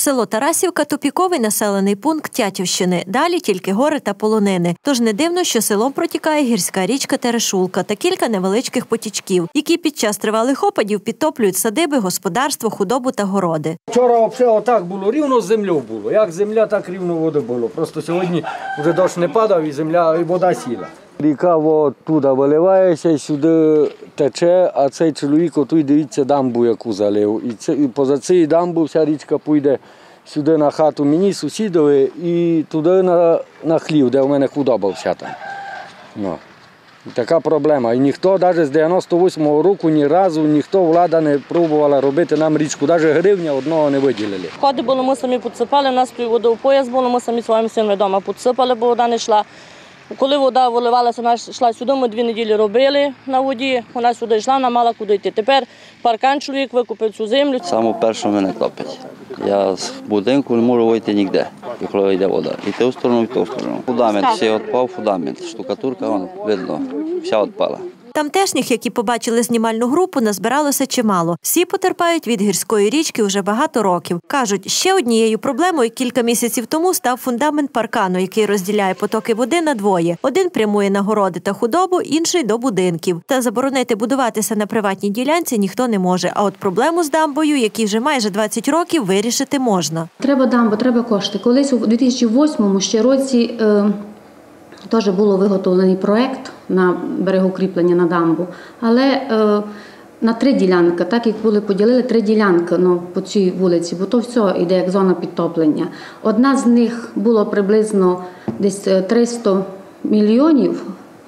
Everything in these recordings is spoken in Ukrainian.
Село Тарасівка – тупіковий населений пункт Тятівщини. Далі тільки гори та полонини. Тож не дивно, що селом протікає гірська річка Терешулка та кілька невеличких потічків, які під час тривалих опадів підтоплюють садиби, господарство, худобу та городи. Вчора взагалі отак було, рівно з землею було. Як земля, так рівно вода було. Просто сьогодні вже дощ не падав і земля, і вода сіла. Ріка туди виливається і сюди тече, а цей чоловік отут, дивіться, дамбу яку залив. І поза цією дамбу вся річка пійде сюди на хату мені, сусідові, і туди на хлів, де в мене худоба вся там. Ну. Така проблема. І ніхто, навіть з 98-го року, ні разу ніхто, влада не пробувала робити нам річку. Навіть гривня одного не виділили. Ходи було, ми самі підсипали, у нас водопояс було, ми самі своїм сином вдома підсипали, бо вода не йшла. Коли вода виливалася, вона йшла сюди, ми 2 неділі робили на воді, вона сюди йшла, вона мала куди йти. Тепер паркан чоловік викупив цю землю. Саме перше мене топить. Я з будинку не можу вийти ніде, коли йде вода. І ту сторону, і ту сторону. Фундамент, все відпав, фундамент, штукатурка, видно, вся відпала. Тамтешніх, які побачили знімальну групу, назбиралося чимало. Всі потерпають від гірської річки вже багато років. Кажуть, ще однією проблемою кілька місяців тому став фундамент паркану, який розділяє потоки води на двоє. Один прямує на городи та худобу, інший – до будинків. Та заборонити будуватися на приватній ділянці ніхто не може. А от проблему з дамбою, якій вже майже 20 років, вирішити можна. Треба дамбу, треба кошти. Колись у 2008 ще році теж було виготовлений проєкт на берегоукріплення на дамбу, але на 3 ділянки, так як були поділили 3 ділянки по цій вулиці, бо то все йде як зона підтоплення. Одна з них було приблизно десь 300 мільйонів,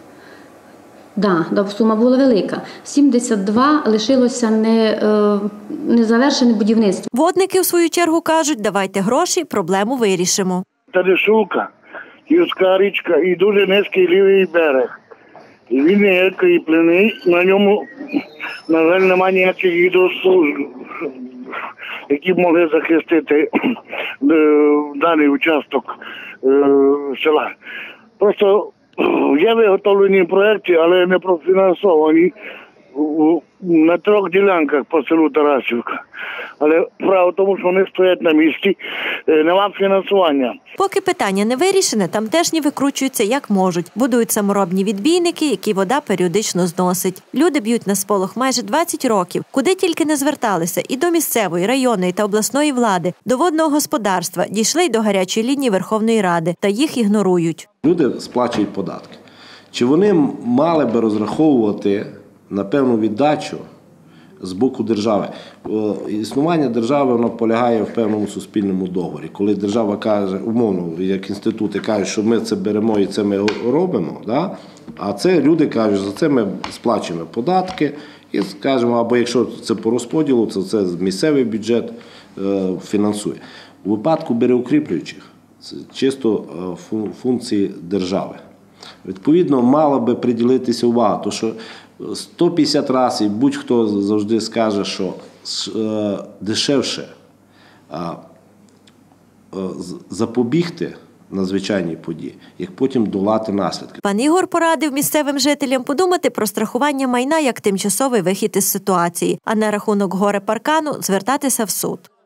сума була велика. 72 лишилося незавершене будівництво. Водники, в свою чергу, кажуть, давайте гроші, проблему вирішимо. Терешулка, гірська річка і дуже низький лівий берег. І він ніякий плиний, на ньому, на жаль, немає ніяких гідрослужб, які б могли захистити даний участок села. Просто є виготовлені проєкти, але не профінансовані на 3 ділянках по селу Тарасівка. Але справа в тому, що вони стоять на місці, немає фінансування. Поки питання не вирішене, тамтешні викручуються як можуть. Будують саморобні відбійники, які вода періодично зносить. Люди б'ють на сполох майже 20 років. Куди тільки не зверталися – і до місцевої, районної та обласної влади, до водного господарства, дійшли й до гарячої лінії Верховної Ради. Та їх ігнорують. Люди сплачують податки. Чи вони мали би розраховувати на певну віддачу з боку держави? Існування держави воно полягає в певному суспільному договорі. Коли держава каже, умовно, як інститути кажуть, що ми це беремо і це ми робимо, а це люди кажуть, за це ми сплачуємо податки і скажемо, або якщо це по розподілу, то це місцевий бюджет фінансує. У випадку берегоукріплюючих це чисто функції держави. Відповідно, мала би приділитися увага, тому що 150 разів будь-хто завжди скаже, що дешевше запобігти надзвичайній події, як потім долати наслідки. Пан Ігор порадив місцевим жителям подумати про страхування майна як тимчасовий вихід із ситуації, а на рахунок горе-паркану звертатися в суд.